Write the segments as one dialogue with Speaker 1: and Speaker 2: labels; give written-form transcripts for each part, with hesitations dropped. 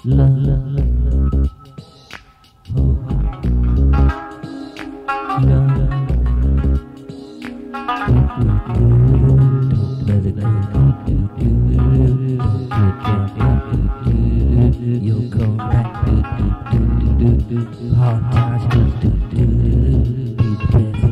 Speaker 1: You'll come back. Hard times. Be the best.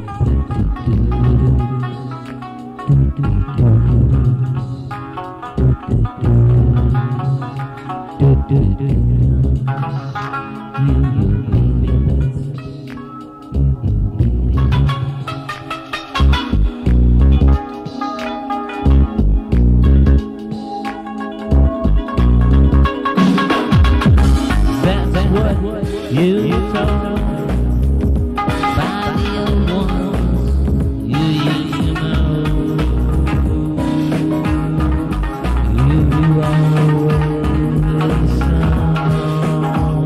Speaker 1: You told by the old ones you used to know. You always sung.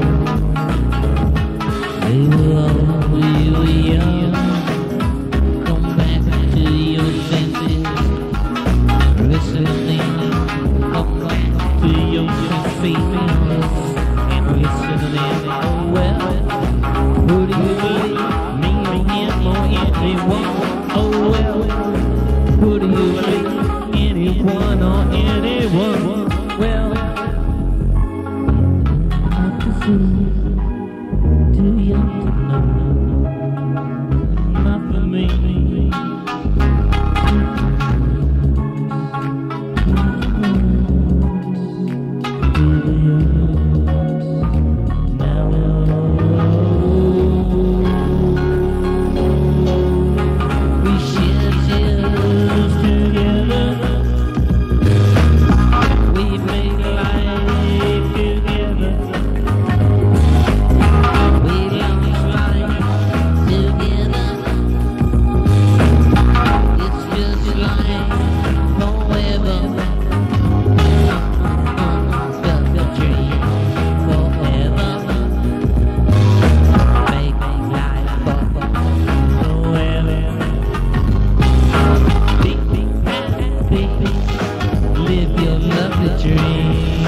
Speaker 1: They were old when you were young. Come back to your senses. Listening, come back to your feelings. And listening. Well, who do you believe? Me or him or anyone? Oh well, who do you believe? Anyone or anyone? Well, not to see, too young to know. Not for me. Live your lovely dream.